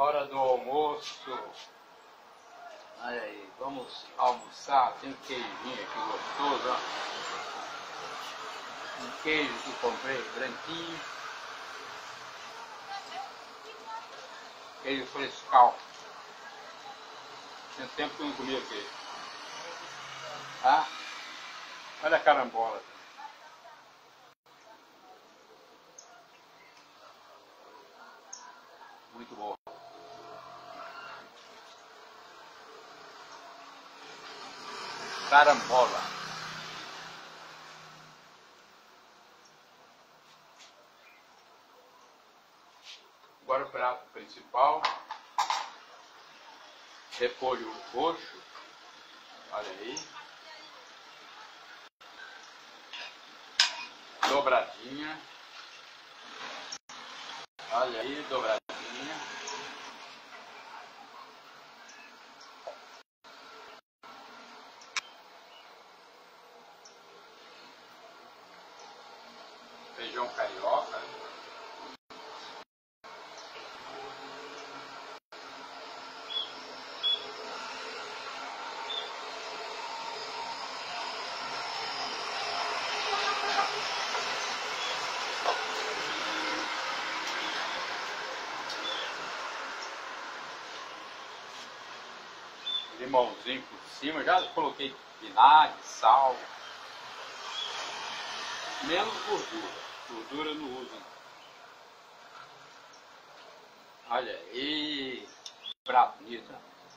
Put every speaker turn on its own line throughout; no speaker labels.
Hora do almoço. Olha aí, vamos almoçar. Tem um queijinho aqui gostoso, ó. Um queijo que comprei, branquinho. Queijo frescal. Tem tempo que eu não comia queijo. Ah, olha a carambola. Muito boa. Carambola. Agora o prato principal. Repolho roxo. Olha aí. Dobradinha. Olha aí, dobradinha. Feijão carioca. Limãozinho por cima, já coloquei vinagre, sal. Menos gordura. Gordura não uso. Olha aí, prato bonito.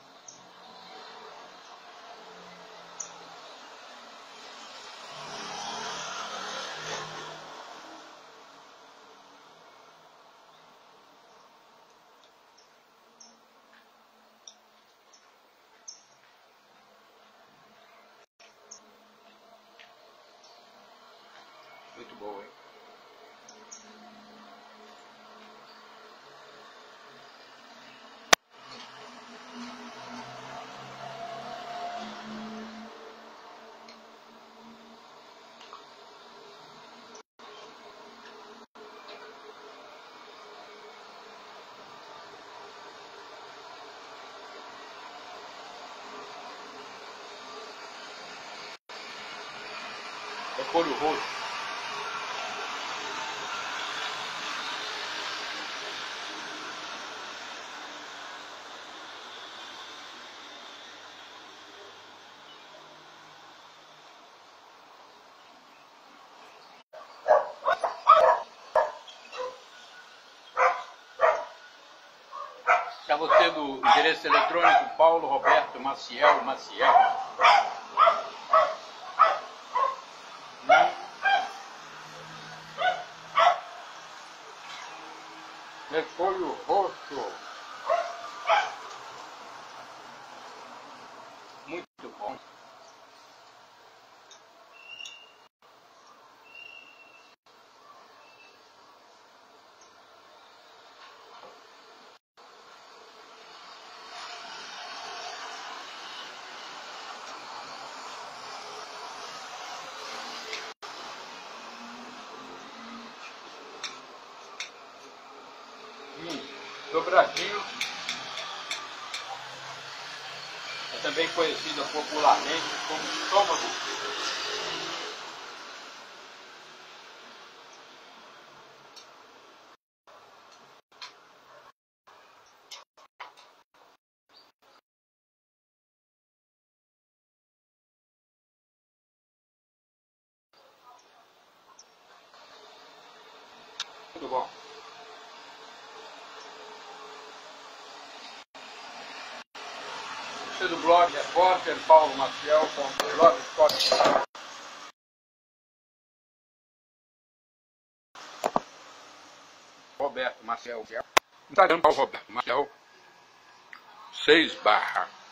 Muito boa, hein? Repolho roxo. Para você do endereço eletrônico Paulo Roberto Maciel. Repolho roxo. Muito bom. Dobradinho é também conhecida popularmente como estômago. Muito bom. Você do blog repórter Paulo Maciel com blogspot. Roberto Maciel. Instagram Paulo Roberto Maciel 6/.